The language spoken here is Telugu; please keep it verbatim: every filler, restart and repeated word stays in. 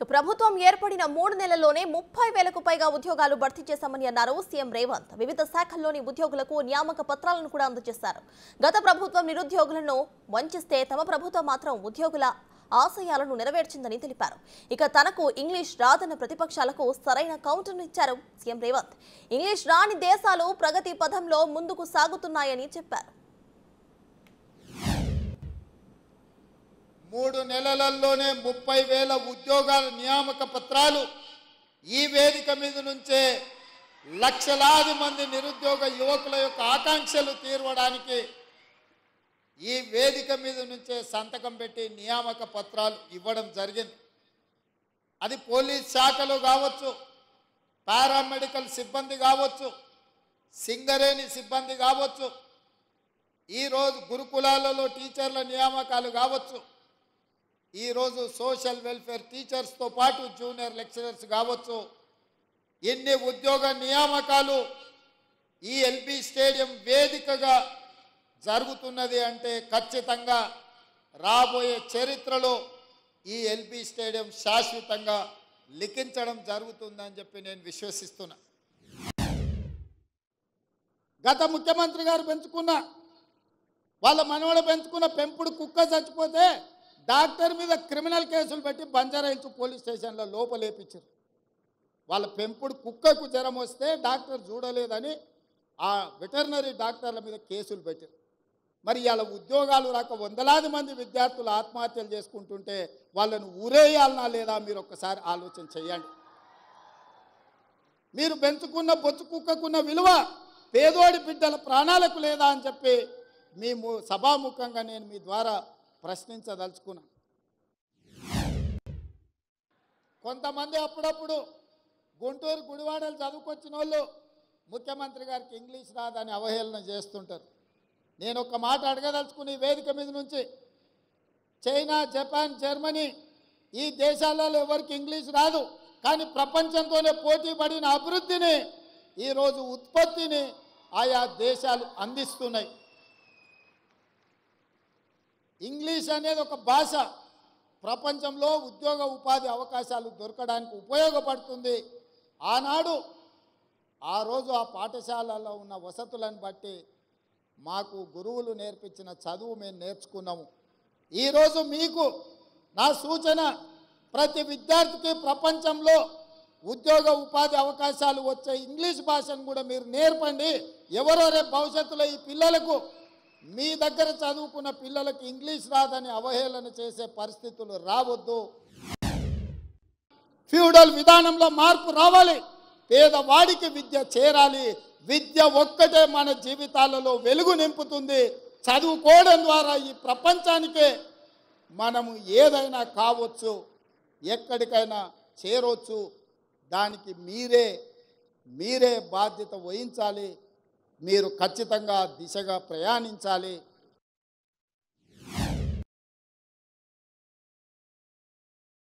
ప్రభుత్వం ఏర్పడిన మూడు నెలల్లోనే ముప్పై వేలకు పైగా ఉద్యోగాలు భర్తీ చేశామని అన్నారు సీఎం రేవంత్. వివిధ శాఖల్లోని ఉద్యోగులకు నియామక పత్రాలను కూడా అందజేశారు. గత ప్రభుత్వం నిరుద్యోగులను వంచిస్తే తమ ప్రభుత్వం మాత్రం ఉద్యోగుల ఆశయాలను నెరవేర్చిందని తెలిపారు. ఇక తనకు ఇంగ్లీష్ రాదన్న ప్రతిపక్షాలకు సరైన కౌంటర్ను ఇచ్చారు సీఎం రేవంత్. ఇంగ్లీష్ రాని దేశాలు ప్రగతి పథంలో ముందుకు సాగుతున్నాయని చెప్పారు. మూడు నెలలలోనే ముప్పై వేల ఉద్యోగాల నియామక పత్రాలు ఈ వేదిక మీద నుంచే లక్షలాది మంది నిరుద్యోగ యువకుల యొక్క ఆకాంక్షలు తీర్చడానికి ఈ వేదిక మీద నుంచే సంతకం పెట్టి నియామక పత్రాలు ఇవ్వడం జరిగింది. అది పోలీస్ శాఖలు కావచ్చు, పారామెడికల్ సిబ్బంది కావచ్చు, సింగరేణి సిబ్బంది కావచ్చు, ఈరోజు గురుకులాలలో టీచర్ల నియామకాలు కావచ్చు, ఈరోజు సోషల్ వెల్ఫేర్ టీచర్స్తో పాటు జూనియర్ లెక్చరర్స్ కావచ్చు. ఎన్ని ఉద్యోగ నియామకాలు ఈ ఎల్బీ స్టేడియం వేదికగా జరుగుతున్నది అంటే ఖచ్చితంగా రాబోయే చరిత్రలో ఈ ఎల్బీ స్టేడియం శాశ్వతంగా లిఖించడం జరుగుతుందని చెప్పి నేను విశ్వసిస్తున్నా. గత ముఖ్యమంత్రి గారు పెంచుకున్న వాళ్ళ మనవడు పెంచుకున్న పెంపుడు కుక్క చచ్చిపోతే డాక్టర్ మీద క్రిమినల్ కేసులు పెట్టి బంజారాహిల్స్ పోలీస్ స్టేషన్లో లోపలేపించారు. వాళ్ళ పెంపుడు కుక్కకు జ్వరం వస్తే డాక్టర్ చూడలేదని ఆ వెటర్నరీ డాక్టర్ల మీద కేసులు పెట్టారు. మరి వాళ్ళ ఉద్యోగాలు రాక వందలాది మంది విద్యార్థులు ఆత్మహత్యలు చేసుకుంటుంటే వాళ్ళను ఊరేయాలనా లేదా మీరు ఒక్కసారి ఆలోచన చేయండి. మీరు పెంచుకున్న బొచ్చు కుక్కకున్న విలువ పేదోడి బిడ్డల ప్రాణాలకు లేదా అని చెప్పి మేము సభాముఖంగా నేను మీ ద్వారా ప్రశ్నించదలుచుకున్నాను. కొంతమంది అప్పుడప్పుడు గుంటూరు గుడివాడలు చదువుకొచ్చిన వాళ్ళు ముఖ్యమంత్రి గారికి ఇంగ్లీష్ రాదని అవహేళన చేస్తుంటారు. నేను ఒక మాట అడగదలుచుకుని వేదిక మీద నుంచి, చైనా, జపాన్, జర్మనీ ఈ దేశాలలో ఎవరికి ఇంగ్లీష్ రాదు, కానీ ప్రపంచంతోనే పోటీ పడిన అభివృద్ధిని ఈరోజు ఉత్పత్తిని ఆయా దేశాలు అందిస్తున్నాయి. ఇంగ్లీష్ అనేది ఒక భాష ప్రపంచంలో ఉద్యోగ ఉపాధి అవకాశాలు దొరకడానికి ఉపయోగపడుతుంది. ఆనాడు ఆ రోజు ఆ పాఠశాలలో ఉన్న వసతులను బట్టి మాకు గురువులు నేర్పించిన చదువు మేము నేర్చుకున్నాము. ఈరోజు మీకు నా సూచన, ప్రతి విద్యార్థికి ప్రపంచంలో ఉద్యోగ ఉపాధి అవకాశాలు వచ్చే ఇంగ్లీష్ భాషను కూడా మీరు నేర్పండి. ఎవరో రేపు భవిష్యత్తులో ఈ పిల్లలకు మీ దగ్గర చదువుకున్న పిల్లలకు ఇంగ్లీష్ రాదని అవహేళన చేసే పరిస్థితులు రావద్దు. ఫ్యూడల్ విధానంలో మార్పు రావాలి. పేదవాడికి విద్య చేరాలి. విద్య ఒక్కటే మన జీవితాలలో వెలుగు నింపుతుంది. చదువుకోవడం ద్వారా ఈ ప్రపంచానికే మనము ఏదైనా కావచ్చు, ఎక్కడికైనా చేరవచ్చు. దానికి మీరే మీరే బాధ్యత వహించాలి. మీరు ఖచ్చితంగా దిశగా ప్రయాణించాలి.